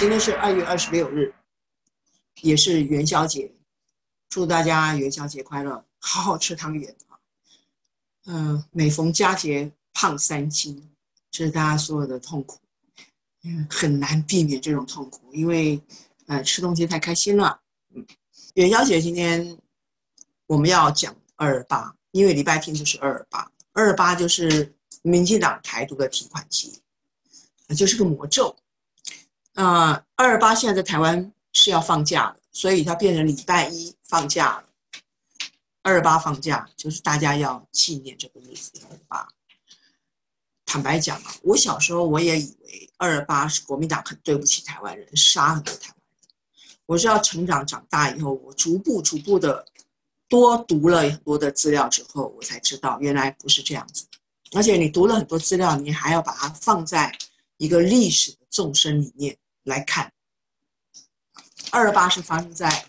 今天是2月26日，也是元宵节，祝大家元宵节快乐，好好吃汤圆啊！每逢佳节胖3斤，这是大家所有的痛苦，很难避免这种痛苦，因为吃东西太开心了。元宵节今天我们要讲228，因为礼拜天就是228就是民进党台独的提款机，就是个魔咒。228现在在台湾是要放假的，所以它变成礼拜一放假了。228放假就是大家要纪念这个日子228。坦白讲啊，我小时候我也以为228是国民党很对不起台湾人，杀很多台湾人。我是要长大以后，我逐步的多读了很多的资料之后，我才知道原来不是这样子。而且你读了很多资料，你还要把它放在一个历史的纵深里面来看。228是发生在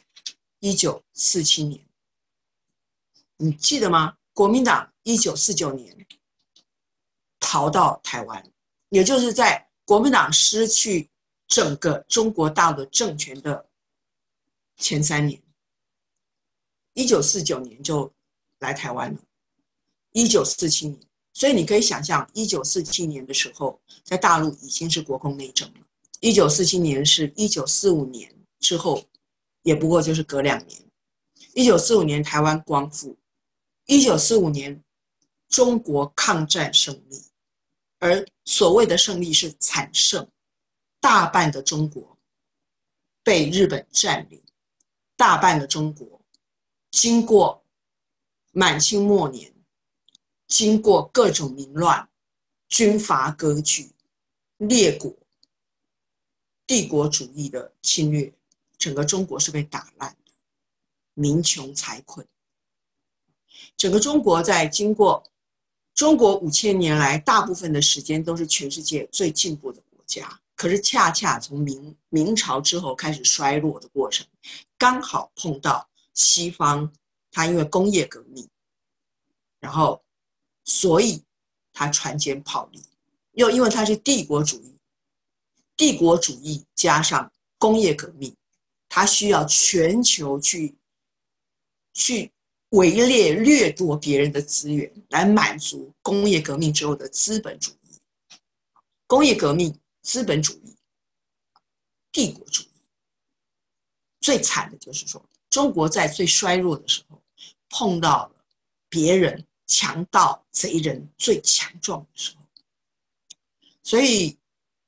1947年，你记得吗？国民党1949年逃到台湾，也就是在国民党失去整个中国大陆的政权的前3年，1949年就来台湾了，1947年。所以你可以想象，1947年的时候，在大陆已经是国共内争了。1947年是1945年之后，也不过就是隔2年。1945年台湾光复，1945年中国抗战胜利，而所谓的胜利是惨胜，大半的中国被日本占领，大半的中国经过满清末年，经过各种民乱、军阀割据、列国、帝国主义的侵略，整个中国是被打烂的，民穷财困。整个中国在经过中国5000年来，大部分的时间都是全世界最进步的国家，可是恰恰从明朝之后开始衰落的过程，刚好碰到西方，它因为工业革命，然后所以它船坚炮利，又因为它是帝国主义加上工业革命，它需要全球去围猎掠夺别人的资源，来满足工业革命之后的资本主义。工业革命、资本主义、帝国主义，最惨的就是说，中国在最衰弱的时候，碰到了别人强盗贼人最强壮的时候。所以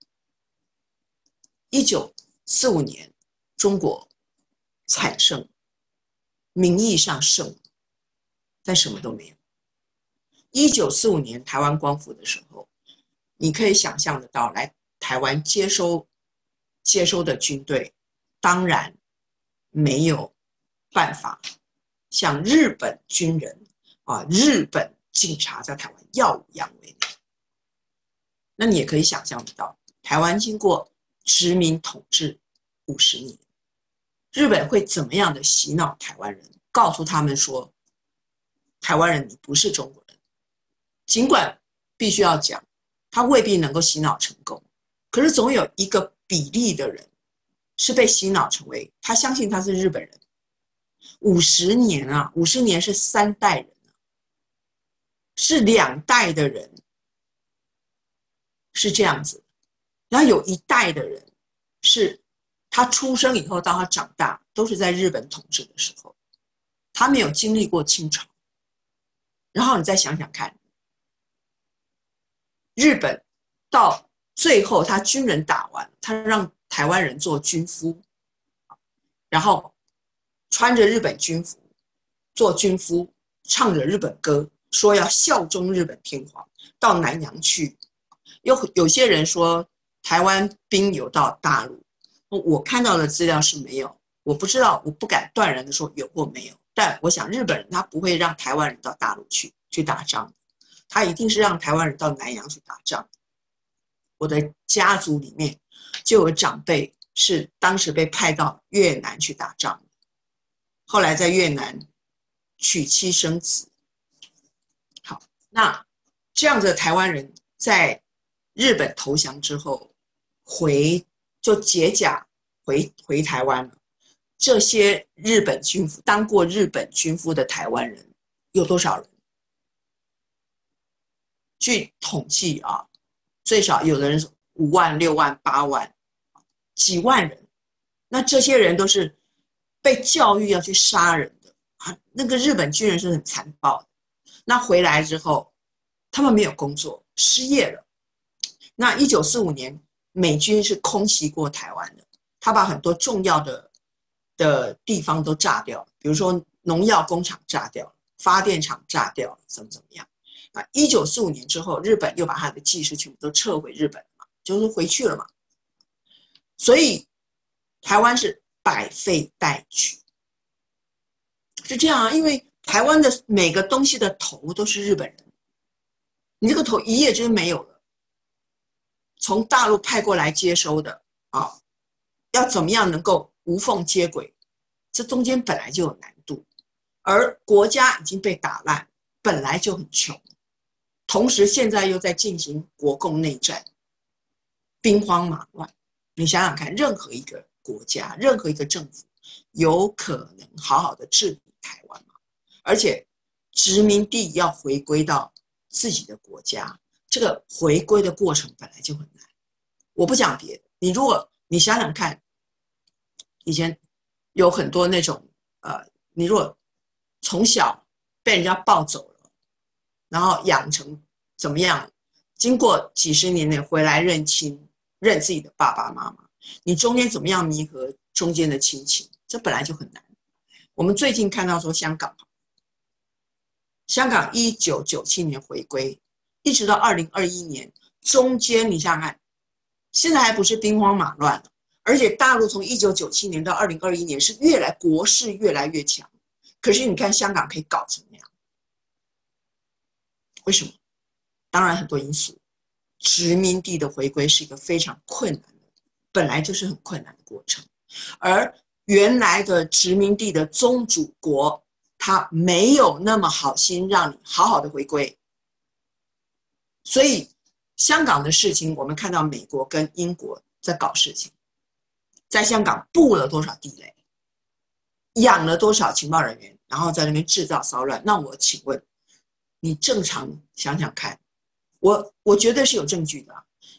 1945年中国惨胜，名义上胜，但什么都没有。1945年台湾光复的时候，你可以想象得到，来台湾接收的军队当然没有办法像日本军人日本警察在台湾耀武扬威。那你也可以想象得到，台湾经过殖民统治50年，日本会怎么样的洗脑台湾人，告诉他们说，台湾人你不是中国人。尽管必须要讲，他未必能够洗脑成功，可是总有一个比例的人是被洗脑成为他相信他是日本人。50年啊，50年是3代人，是2代的人是这样子，然后有1代的人是他出生以后到他长大都是在日本统治的时候，他没有经历过清朝。然后你再想想看，日本到最后他军人打完，他让台湾人做军夫，然后穿着日本军服做军夫，唱着日本歌，说要效忠日本天皇，到南洋去。有些人说台湾兵有到大陆，我看到的资料是没有，我不知道，我不敢断然的说有或没有。但我想日本人他不会让台湾人到大陆去打仗，他一定是让台湾人到南洋去打仗。我的家族里面就有长辈是当时被派到越南去打仗，后来在越南娶妻生子。好，那这样的台湾人在日本投降之后回就解甲回台湾了。这些日本军夫当过日本军夫的台湾人有多少人？据统计啊，最少有的人5万、6万、8万，几万人。那这些人都是被教育要去杀人的啊！那个日本军人是很残暴的。那回来之后，他们没有工作，失业了。那1945年，美军是空袭过台湾的，他把很多重要的地方都炸掉了，比如说农药工厂炸掉了，发电厂炸掉了，怎么样？啊，1945年之后，日本又把他的技师全部都撤回日本了嘛，就是回去了嘛。所以台湾是百废待举，是这样啊，因为台湾的每个东西的头都是日本人，你这个头一夜之间没有了，从大陆派过来接收的啊，要怎么样能够无缝接轨，这中间本来就有难度，而国家已经被打烂，本来就很穷，同时现在又在进行国共内战，兵荒马乱。你想想看，任何一个国家，任何一个政府，有可能好好的治理台湾吗？而且殖民地要回归到自己的国家，这个回归的过程本来就很难。我不讲别的，你想想看，以前有很多那种你如果从小被人家抱走了，然后养成怎么样，经过几十年内回来认亲。认自己的爸爸妈妈，你中间怎么样弥合中间的亲情，这本来就很难。我们最近看到说香港1997年回归，一直到2021年，中间你想想看，现在还不是兵荒马乱，而且大陆从1997年到2021年是国势越来越强，可是你看香港可以搞成那样，为什么？当然很多因素。殖民地的回归是一个非常困难的，本来就是很困难的过程，而原来的殖民地的宗主国，他没有那么好心让你好好的回归，所以香港的事情，我们看到美国跟英国在搞事情，在香港布了多少地雷，养了多少情报人员，然后在那边制造骚乱。那我请问，你正常想想看。我绝对是有证据的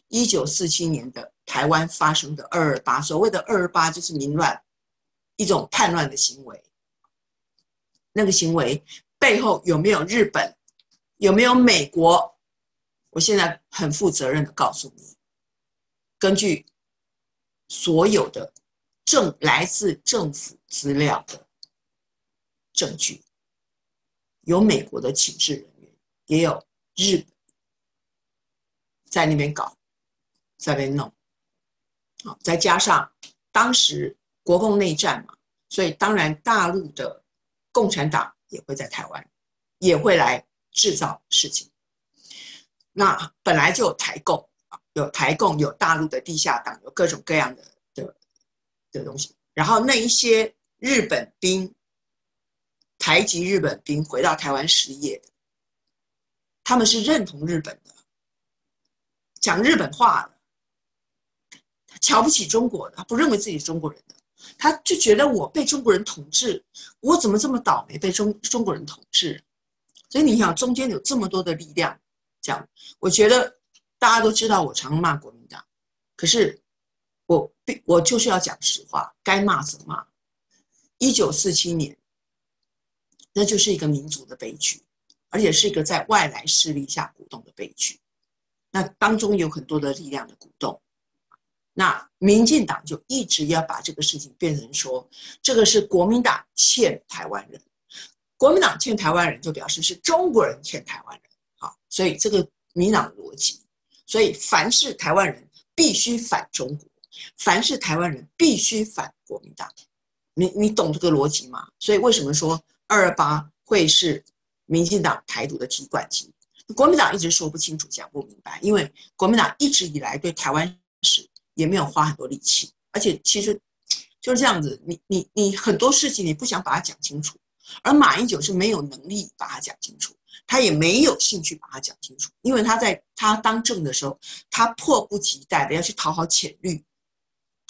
1947年的台湾发生的228，所谓的228就是民乱，一种叛乱的行为。那个行为背后有没有日本，有没有美国？我现在很负责任的告诉你，根据所有的来自政府资料的证据，有美国的请示人员，也有日本在那边搞，在那边弄，再加上当时国共内战嘛，所以当然大陆的共产党也会在台湾，也会来制造事情。那本来就有台共，有大陆的地下党，有各种各样的东西。然后那一些日本兵，台籍日本兵回到台湾失业的，他们是认同日本的。讲日本话的，他瞧不起中国的，他不认为自己是中国人的，他就觉得我被中国人统治，我怎么这么倒霉被中国人统治？所以你想，中间有这么多的力量，这样，我觉得大家都知道我常骂国民党，可是我就是要讲实话，该骂则骂。1947年，那就是一个民族的悲剧，而且是一个在外来势力下鼓动的悲剧。那当中有很多的力量的鼓动，那民进党就一直要把这个事情变成说，这个是国民党欠台湾人，国民党欠台湾人就表示是中国人欠台湾人，好，所以这个民进党的逻辑，所以凡是台湾人必须反中国，凡是台湾人必须反国民党，你懂这个逻辑吗？所以为什么说228会是民进党台独的提款机？国民党一直说不清楚，讲不明白，因为国民党一直以来对台湾史也没有花很多力气，而且其实就是这样子，你很多事情你不想把它讲清楚，而马英九是没有能力把它讲清楚，他也没有兴趣把它讲清楚，因为他在他当政的时候，他迫不及待的要去讨好浅绿，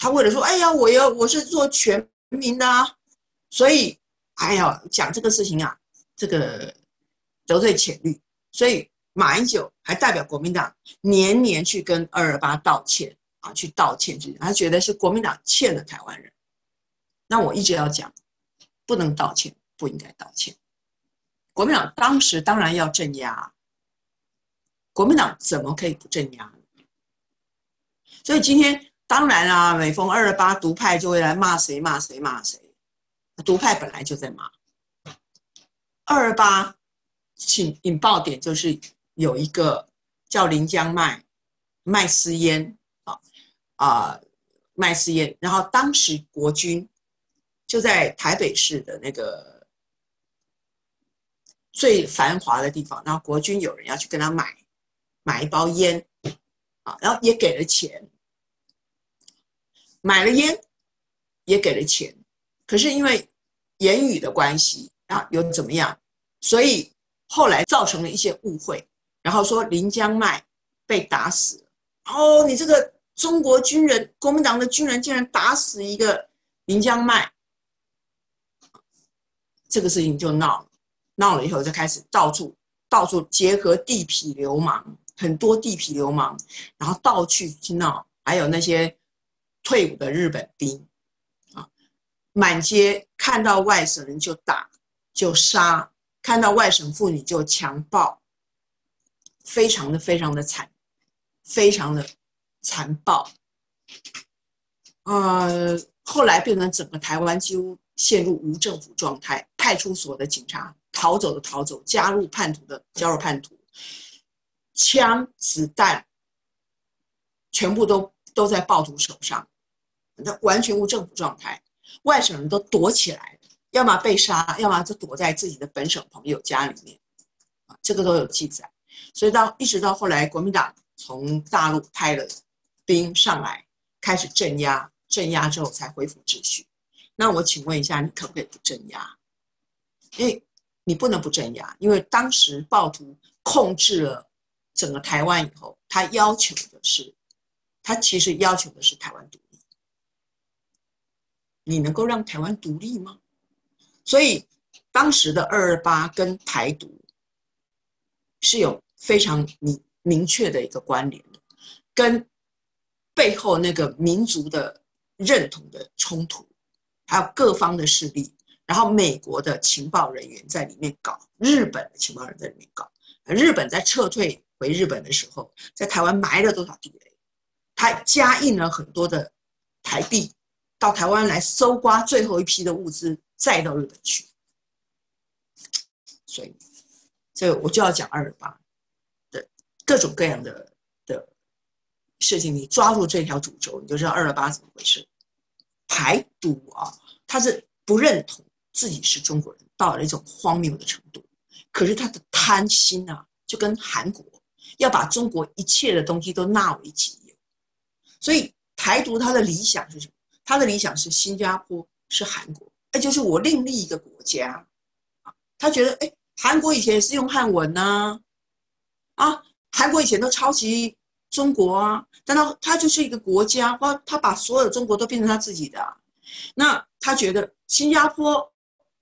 他为了说，哎呀，我是做全民的啊，所以哎呀讲这个事情啊，这个得罪浅绿，所以马英九还代表国民党年年去跟228道歉啊，去道歉去，他觉得是国民党欠了台湾人。那我一直要讲，不能道歉，不应该道歉。国民党当时当然要镇压，国民党怎么可以不镇压呢？所以今天当然啊，每逢228独派就会来骂谁骂谁骂谁，独派本来就在骂。228引爆点就是有一个叫临江麦斯烟麦斯烟，然后当时国军就在台北市的那个最繁华的地方，然后国军有人要去跟他买一包烟啊，然后也给了钱，买了烟也给了钱，可是因为言语的关系啊，又怎么样，所以后来造成了一些误会，然后说临江麦被打死了。哦，你这个中国军人，国民党的军人竟然打死一个临江麦，这个事情就闹了以后就开始到处结合地痞流氓，很多地痞流氓，然后到处去闹，还有那些退伍的日本兵啊，满街看到外省人就打就杀，看到外省妇女就强暴，非常的惨，非常的残暴。后来变成整个台湾几乎陷入无政府状态，派出所的警察逃走的逃走，加入叛徒的加入叛徒，枪子弹全部都在暴徒手上，那完全无政府状态，外省人都躲起来，要么被杀，要么就躲在自己的本省朋友家里面，这个都有记载。所以一直到后来，国民党从大陆派了兵上来，开始镇压之后才恢复秩序。那我请问一下，你可不可以不镇压？因为你不能不镇压，因为当时暴徒控制了整个台湾以后，他其实要求的是台湾独立。你能够让台湾独立吗？所以当时的228跟台独是有非常明确的一个关联的，跟背后那个民族的认同的冲突，还有各方的势力，然后美国的情报人员在里面搞，日本的情报人员在里面搞。日本在撤退回日本的时候，在台湾埋了多少地雷？他加印了很多的台币到台湾来搜刮最后一批的物资，再到日本去。所以这个我就要讲228的各种各样的事情，你抓住这条主轴，你就知道228怎么回事。台独啊，他是不认同自己是中国人，到了一种荒谬的程度。可是他的贪心啊，就跟韩国要把中国一切的东西都纳为己有。所以台独他的理想是什么？他的理想是新加坡，是韩国，就是我另立一个国家。他觉得，韩国以前也是用汉文韩国以前都抄袭中国啊，但他就是一个国家，他把所有的中国都变成他自己的那他觉得新加坡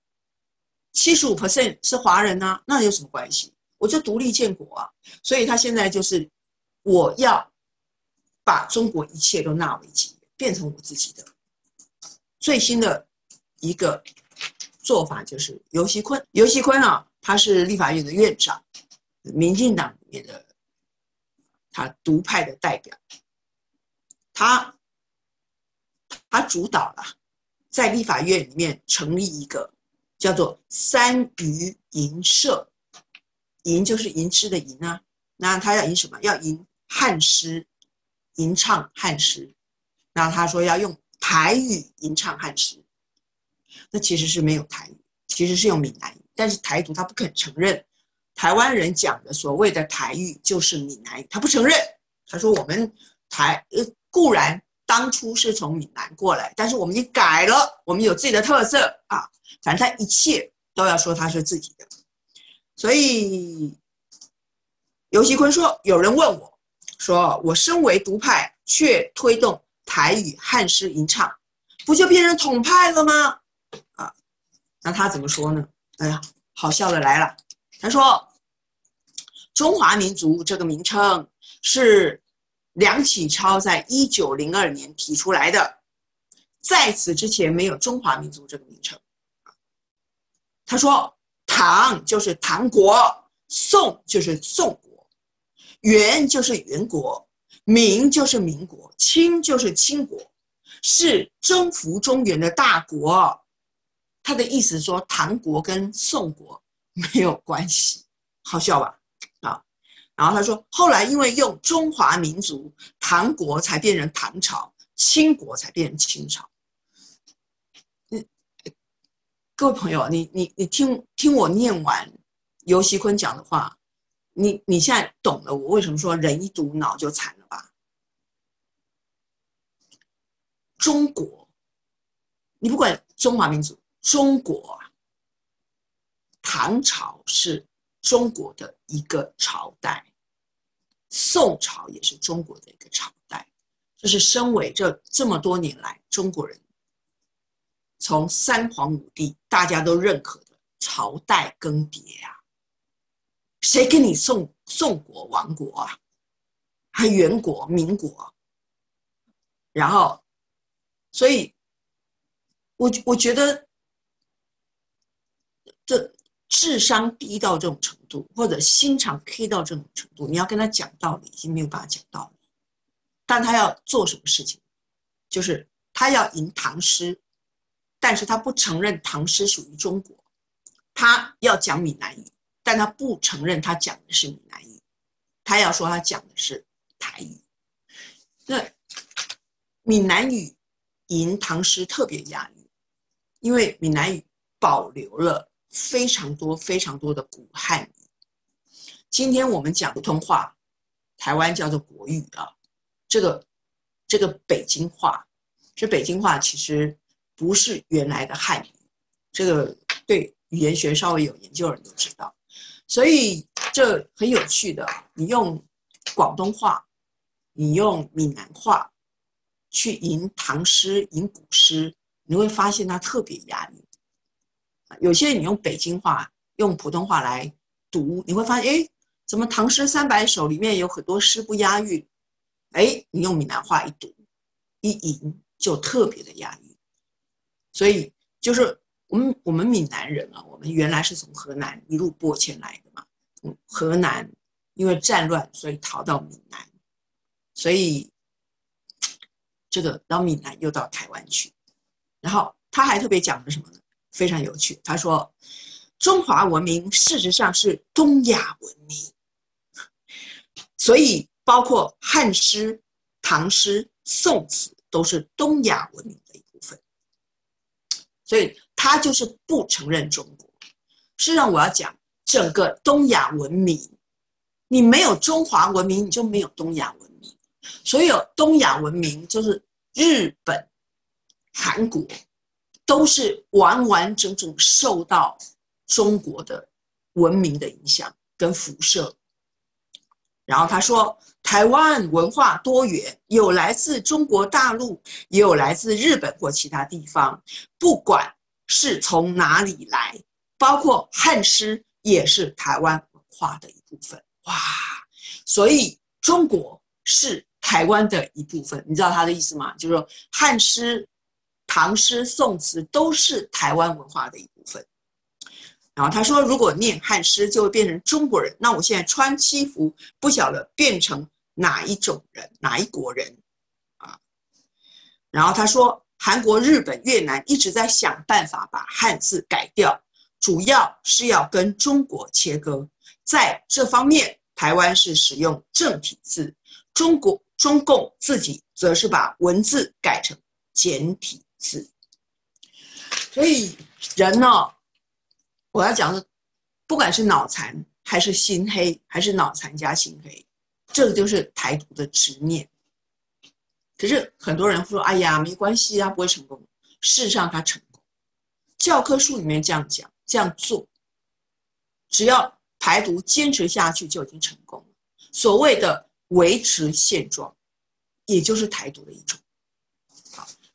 75% 是华人啊，那有什么关系？我就独立建国啊。所以他现在就是我要把中国一切都纳为己有，变成我自己的。最新的一个做法就是游锡堃啊，他是立法院的院长，民进党里面的他独派的代表，他主导了在立法院里面成立一个叫做三余吟社，吟就是吟诗的吟啊，那他要吟什么？要吟汉诗，吟唱汉诗。那他说要用台语吟唱汉诗，那其实是没有台语，其实是用闽南语，但是台独他不肯承认台湾人讲的所谓的台语就是闽南语，他不承认。他说我们固然当初是从闽南过来，但是我们已经改了，我们有自己的特色啊，反正他一切都要说他是自己的。所以游锡堃说，有人问我说，我身为独派却推动台语汉诗吟唱，不就变成统派了吗？啊，那他怎么说呢？哎呀，好笑的来了，他说中华民族这个名称是梁启超在1902年提出来的，在此之前没有中华民族这个名称。他说唐就是唐国，宋就是宋国，元就是元国，明就是民国，清就是清国，是征服中原的大国。他的意思是说唐国跟宋国没有关系，好笑吧？啊，然后他说后来因为用中华民族，唐国才变成唐朝，清国才变成清朝。各位朋友，你听我念完游锡堃讲的话，你现在懂了我为什么说人一读脑就残了吧？中国，你不管中华民族，中国啊，唐朝是中国的一个朝代，宋朝也是中国的一个朝代，这是身为这么多年来中国人从三皇五帝大家都认可的朝代更迭啊，谁跟你宋国亡国啊？还元国、民国，然后，所以我觉得这智商低到这种程度，或者心肠黑到这种程度，你要跟他讲道理，已经没有办法讲道理。但他要做什么事情？就是他要吟唐诗，但是他不承认唐诗属于中国，他要讲闽南语，但他不承认他讲的是闽南语，他要说他讲的是台语。那闽南语吟唐诗特别押韵，因为闽南语保留了非常多的古汉语。今天我们讲普通话，台湾叫做国语啊，这个北京话，这北京话其实不是原来的汉语，这个对语言学稍微有研究的人都知道。所以这很有趣的，你用广东话，你用闽南话去吟唐诗、吟古诗，你会发现它特别押韵。有些你用北京话、用普通话来读，你会发现，哎，怎么唐诗300首里面有很多诗不押韵？哎，你用闽南话一读一吟，就特别的押韵。所以就是我们闽南人啊，我们原来是从河南一路播迁来的嘛。河南因为战乱，所以逃到闽南，所以这个到闽南又到台湾去。然后他还特别讲了什么呢？非常有趣，他说中华文明事实上是东亚文明，所以包括汉诗、唐诗、宋词都是东亚文明的一部分，所以他就是不承认中国。事实上我要讲整个东亚文明，你没有中华文明，你就没有东亚文明。所有东亚文明就是日本、韩国，都是完完整整受到中国的文明的影响跟辐射。然后他说台湾文化多元，有来自中国大陆，也有来自日本或其他地方，不管是从哪里来，包括汉诗也是台湾文化的一部分。哇，所以中国是台湾的一部分，你知道他的意思吗？就是说汉诗、唐诗、宋词都是台湾文化的一部分。然后他说如果念汉诗就会变成中国人，那我现在穿西服不晓得变成哪一种人，哪一国人啊？然后他说韩国、日本、越南一直在想办法把汉字改掉，主要是要跟中国切割。在这方面，台湾是使用正体字，中共自己则是把文字改成简体字。所以人呢，我要讲的，不管是脑残还是心黑，还是脑残加心黑，这个就是台独的执念。可是很多人说，哎呀，没关系，他不会成功。事实上他成功，教科书里面这样讲，这样做，只要台独坚持下去就已经成功了。所谓的维持现状，也就是台独的一种。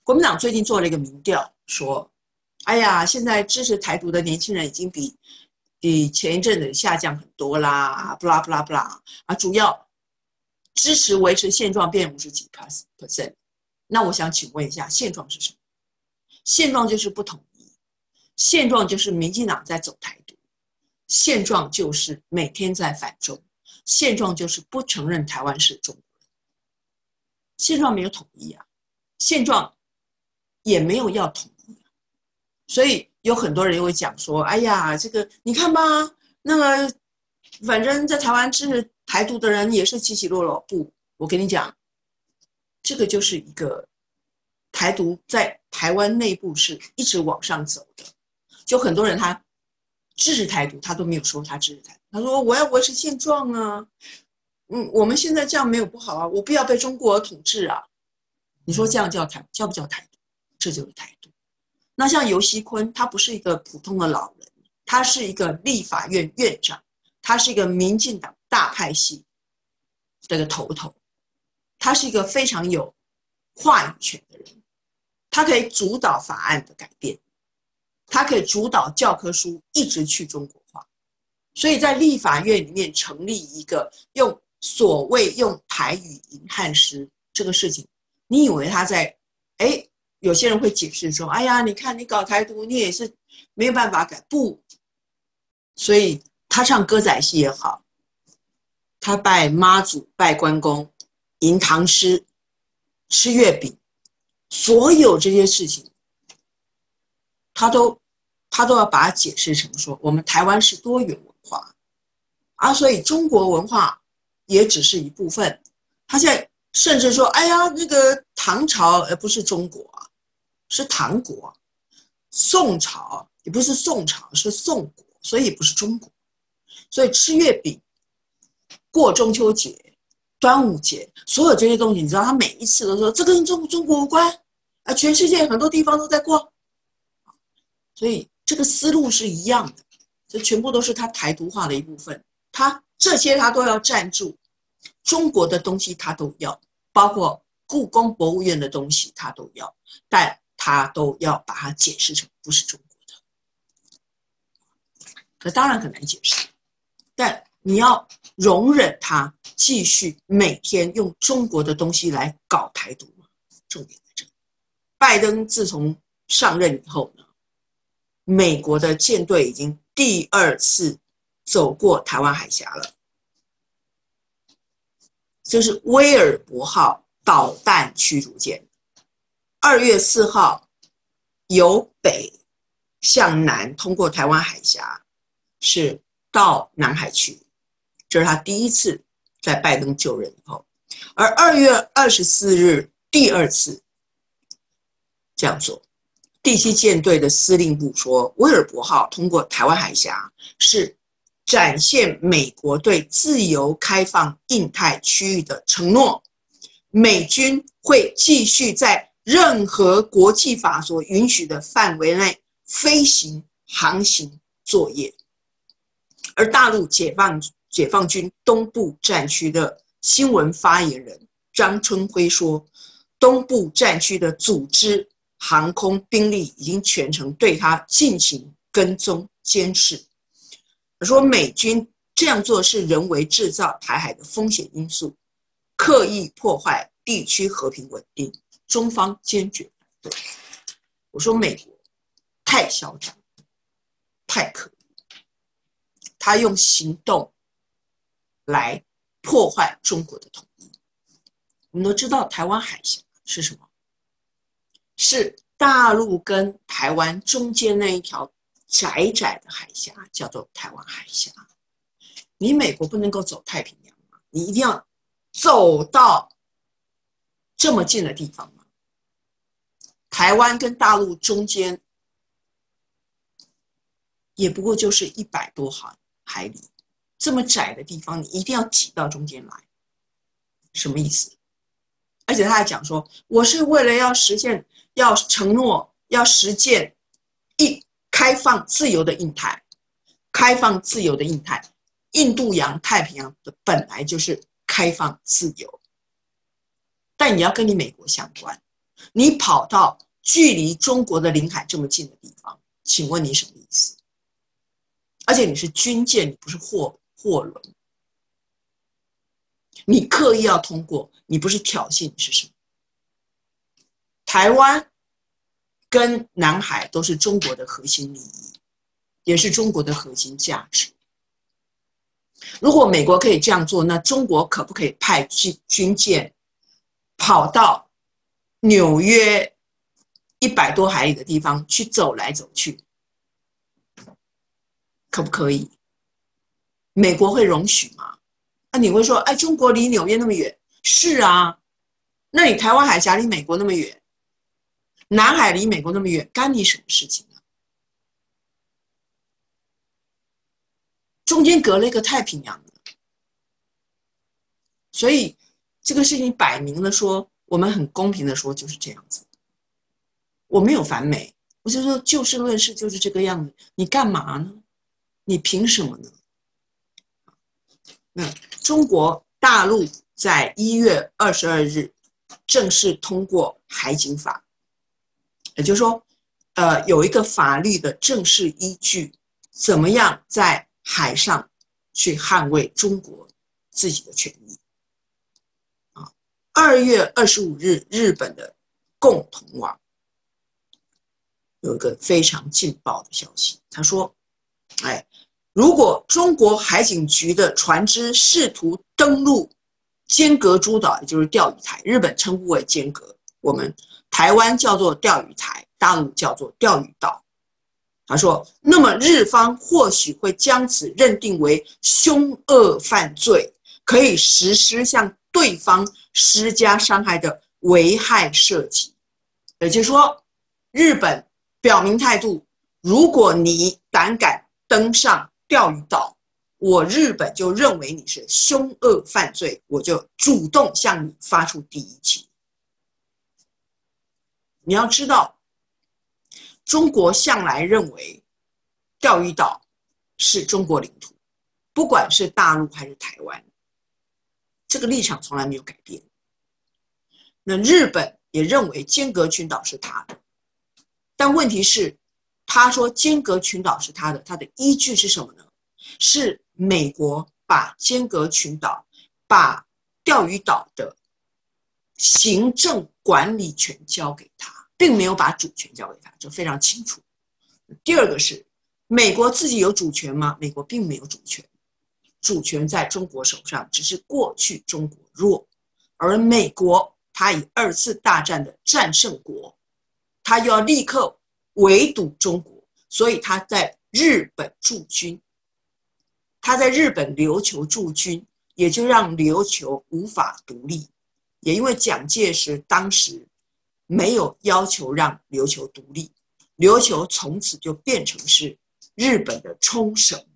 国民党最近做了一个民调，说，哎呀，现在支持台独的年轻人已经比前一阵子下降很多啦，不啦不啦不啦啊，主要支持维持现状变50几%。那我想请问一下，现状是什么？现状就是不统一，现状就是民进党在走台独，现状就是每天在反中，现状就是不承认台湾是中国人，现状没有统一啊，现状也没有要统一啊，所以有很多人会讲说，哎呀，这个你看吧，那个反正在台湾支持台独的人也是起起落落。不，我跟你讲，这个就是一个台独在台湾内部是一直往上走的，就很多人他支持台独，他都没有说他支持台独，他说我要维持现状啊，我们现在这样没有不好啊，我不要被中国统治啊。你说这样叫不叫台独？这就是台独。那像游锡堃，他不是一个普通的老人，他是一个立法院院长，他是一个民进党大派系的头，他是一个非常有话语权的人，他可以主导法案的改变，他可以主导教科书一直去中国化，所以在立法院里面成立一个所谓用台语迎汉师这个事情，你以为他在有些人会解释说，哎呀，你看你搞台独，你也是没有办法改，不，所以他唱歌仔戏也好，他拜妈祖、拜关公、吟唐诗、吃月饼，所有这些事情，他都要把它解释成说，我们台湾是多元文化啊，所以中国文化也只是一部分。他现在甚至说，哎呀，那个唐朝不是中国啊，是唐国，宋朝也不是宋朝，是宋国，所以也不是中国。所以吃月饼、过中秋节、端午节，所有这些东西，你知道他每一次都说这跟中国无关啊，全世界很多地方都在过，所以这个思路是一样的，这全部都是他台独化的一部分。他这些他都要占住，中国的东西他都要，包括故宫博物院的东西他都要，但他都要把它解释成不是中国的。可当然很难解释，但你要容忍他继续每天用中国的东西来搞台独吗？重点在这里。拜登自从上任以后呢，美国的舰队已经第2次走过台湾海峡了，就是威尔伯号导弹驱逐舰，2月4号由北向南通过台湾海峡，是到南海去，这是他第一次在拜登就任以后。而2月24日第2次这样做，第7舰队的司令部说，威尔伯号通过台湾海峡是展现美国对自由开放印太区域的承诺，美军会继续在任何国际法所允许的范围内飞行、航行、作业。而大陆解放军东部战区的新闻发言人张春辉说，东部战区的组织航空兵力已经全程对他进行跟踪监视。说美军这样做是人为制造台海的风险因素，刻意破坏地区和平稳定，中方坚决反对。我说美国太嚣张，太可疑，他用行动来破坏中国的统一。我们都知道台湾海峡是什么？是大陆跟台湾中间那一条窄窄的海峡，叫做台湾海峡。你美国不能够走太平洋吗？你一定要走到这么近的地方吗？台湾跟大陆中间也不过就是100多海里，这么窄的地方，你一定要挤到中间来，什么意思？而且他还讲说，我是为了要实现、要承诺、要实践开放自由的印太，开放自由的印太，印度洋、太平洋的本来就是开放自由，但也要跟你美国相关。 你跑到距离中国的领海这么近的地方，请问你什么意思？而且你是军舰，你不是货轮，你刻意要通过，你不是挑衅，你是什么？台湾跟南海都是中国的核心利益，也是中国的核心价值。如果美国可以这样做，那中国可不可以派军舰跑到纽约100多海里的地方去走来走去？可不可以？美国会容许吗？那你会说，哎，中国离纽约那么远，是啊，那你台湾海峡离美国那么远，南海离美国那么远，干你什么事情啊？中间隔了一个太平洋了，所以这个事情摆明了说，我们很公平的说就是这样子。我没有反美，我就说就事论事就是这个样子，你干嘛呢？你凭什么呢？那中国大陆在1月22日正式通过海警法，也就是说，有一个法律的正式依据，怎么样在海上去捍卫中国自己的权益。2月25日，日本的共同网有一个非常劲爆的消息，他说，如果中国海警局的船只试图登陆尖阁诸岛，也就是钓鱼台，日本称呼为尖阁，我们台湾叫做钓鱼台，大陆叫做钓鱼岛。他说，那么日方或许会将此认定为凶恶犯罪，可以实施向对方施加伤害的危害射击。也就是说，日本表明态度，如果你胆敢登上钓鱼岛，我日本就认为你是凶恶犯罪，我就主动向你发出第一击。你要知道，中国向来认为钓鱼岛是中国领土，不管是大陆还是台湾，这个立场从来没有改变。那日本也认为尖阁群岛是他的，但问题是，他说尖阁群岛是他的，他的依据是什么呢？是美国把尖阁群岛、把钓鱼岛的行政管理权交给他，并没有把主权交给他，这非常清楚。第二个是，美国自己有主权吗？美国并没有主权，主权在中国手上，只是过去中国弱，而美国他以2次大战的战胜国，他又要立刻围堵中国，所以他在日本驻军，他在日本琉球驻军，也就让琉球无法独立。也因为蒋介石当时没有要求让琉球独立，琉球从此就变成是日本的冲绳，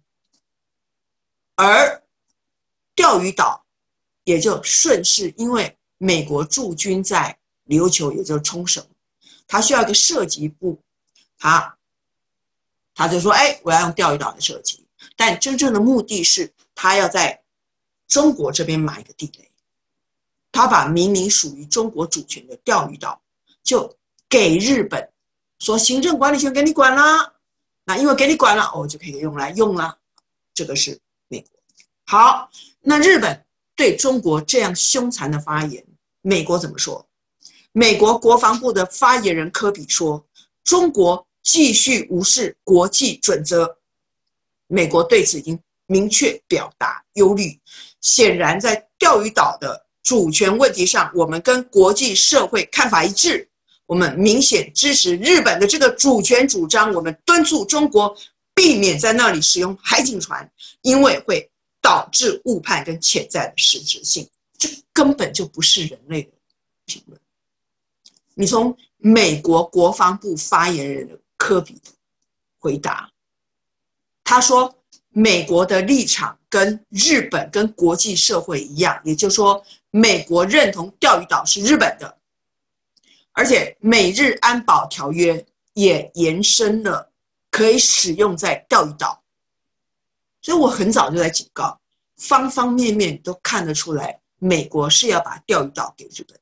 而钓鱼岛也就顺势，因为美国驻军在琉球，也就是冲绳，他需要一个射击部，他就说，我要用钓鱼岛来射击，但真正的目的是他要在中国这边埋一个地雷，他把明明属于中国主权的钓鱼岛就给日本，说行政管理权给你管啦，那因为给你管了，就可以用了，这个是美国。好，那日本对中国这样凶残的发言，美国怎么说？美国国防部的发言人科比说，中国继续无视国际准则。美国对此已经明确表达忧虑，显然在钓鱼岛的主权问题上，我们跟国际社会看法一致，我们明显支持日本的这个主权主张，我们敦促中国避免在那里使用海警船，因为会导致误判跟潜在的实质性，这根本就不是人类的评论。你从美国国防部发言人的科比回答，他说美国的立场跟日本跟国际社会一样，也就是说美国认同钓鱼岛是日本的，而且美日安保条约也延伸了可以使用在钓鱼岛。所以我很早就在警告，方方面面都看得出来美国是要把钓鱼岛给日本，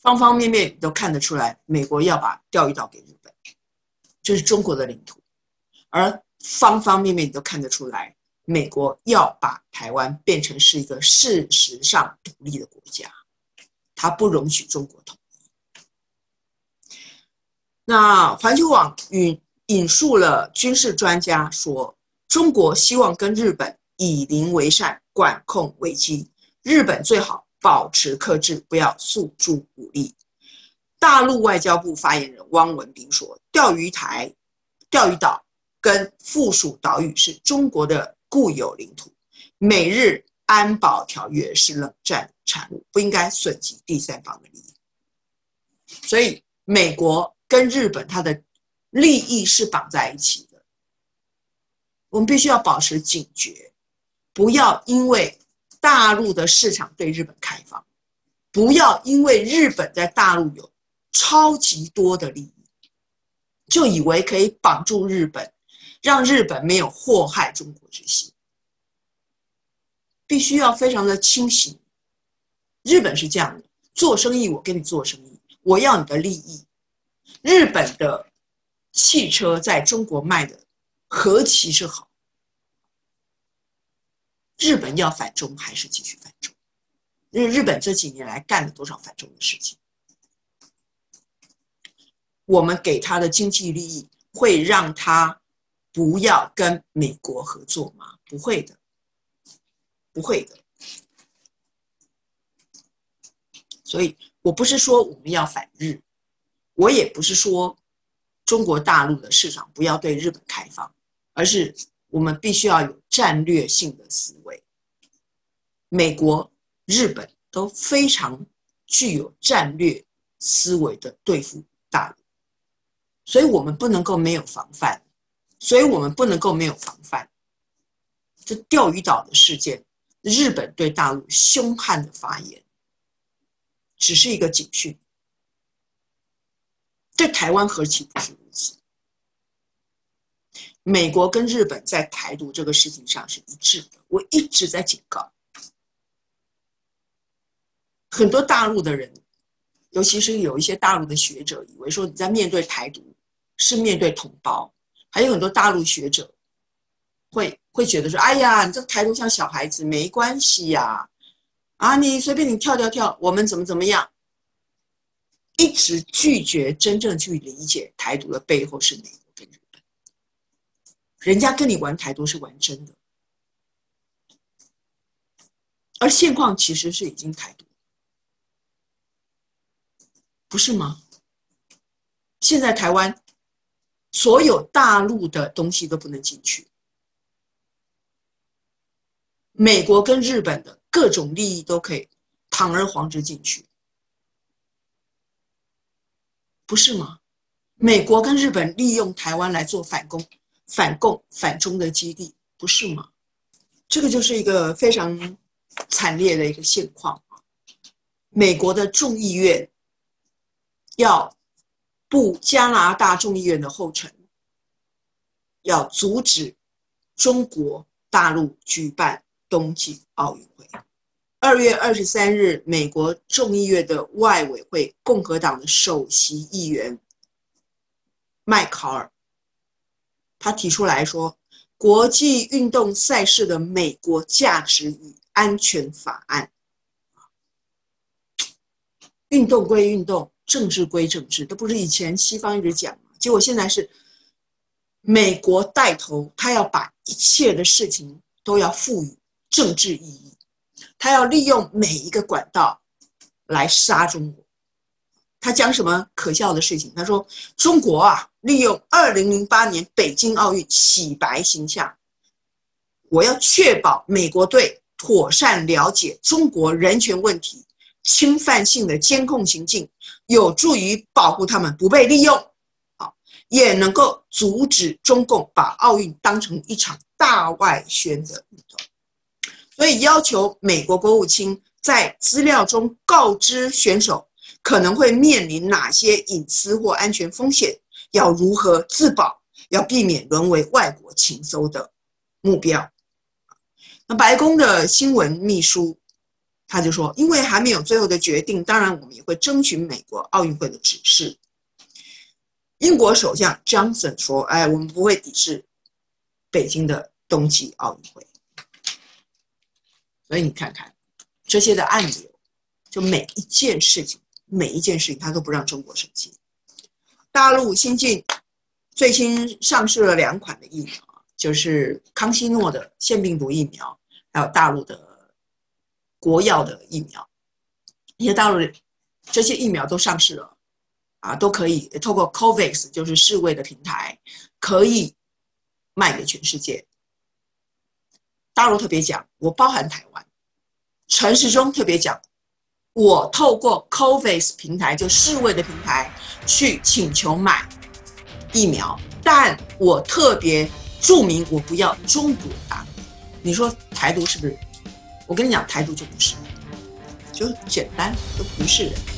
方方面面都看得出来，美国要把钓鱼岛给日本，这是中国的领土，而方方面面都看得出来，美国要把台湾变成是一个事实上独立的国家，它不容许中国统一。那环球网引述了军事专家说，中国希望跟日本以邻为善，管控危机，日本最好保持克制，不要诉诸武力。大陆外交部发言人汪文斌说，钓鱼岛跟附属岛屿是中国的固有领土，美日安保条约是冷战产物，不应该损及第三方的利益。所以美国跟日本它的利益是绑在一起的，我们必须要保持警觉，不要因为大陆的市场对日本开放，不要因为日本在大陆有超级多的利益，就以为可以绑住日本，让日本没有祸害中国之心。必须要非常的清醒。日本是这样的，做生意我跟你做生意，我要你的利益。日本的汽车在中国卖的何其是好，日本要反中还是继续反中？因为日本这几年来干了多少反中的事情？我们给他的经济利益会让他不要跟美国合作吗？不会的，不会的。所以我不是说我们要反日，我也不是说中国大陆的市场不要对日本开放，而是我们必须要有战略性的思维。美国、日本都非常具有战略思维的对付大陆，所以我们不能够没有防范。这钓鱼岛的事件，日本对大陆凶悍的发言，只是一个警讯。对台湾何其不是如此？美国跟日本在台独这个事情上是一致的，我一直在警告。很多大陆的人，尤其是有一些大陆的学者，以为说你在面对台独是面对同胞，还有很多大陆学者会觉得说，哎呀，你这台独像小孩子，没关系呀，你随便你跳，我们怎么样，一直拒绝真正去理解台独的背后是美国跟日本，人家跟你玩台独是玩真的，而现况其实是已经台独，不是吗？现在台湾所有大陆的东西都不能进去，美国跟日本的各种利益都可以堂而皇之进去，不是吗？美国跟日本利用台湾来做反共、反中的基地，不是吗？这个就是一个非常惨烈的一个现况。美国的众议院要步加拿大众议院的后尘，要阻止中国大陆举办冬季奥运会。2月23日，美国众议院的外委会共和党的首席议员麦考尔，他提出来说，国际运动赛事的美国价值与安全法案，运动归运动，政治归政治，这不是以前西方一直讲吗？结果现在是美国带头，他要把一切的事情都要赋予政治意义，他要利用每一个管道来杀中国。他讲什么可笑的事情？他说中国利用2008年北京奥运洗白形象，我要确保美国队妥善了解中国人权问题、侵犯性的监控行径，有助于保护他们不被利用，也能够阻止中共把奥运当成一场大外宣的运动。所以要求美国国务卿在资料中告知选手可能会面临哪些隐私或安全风险，要如何自保，要避免沦为外国情搜的目标。那白宫的新闻秘书他就说，因为还没有最后的决定，当然我们也会征询美国奥运会的指示。英国首相 Johnson 说，我们不会抵制北京的冬季奥运会。所以你看看这些的暗流，就每一件事情他都不让中国生气。大陆新进最新上市了2款的疫苗，就是康希诺的腺病毒疫苗，还有大陆的国药的疫苗。因为大陆这些疫苗都上市了都可以透过 COVAX 就是世卫的平台，可以卖给全世界。大陆特别讲，我包含台湾。陈时中特别讲，我透过 COVAX 平台，就世卫的平台去请求买疫苗，但我特别注明我不要中国大陆。你说台独是不是？我跟你讲，台独就不是，就简单，都不是人。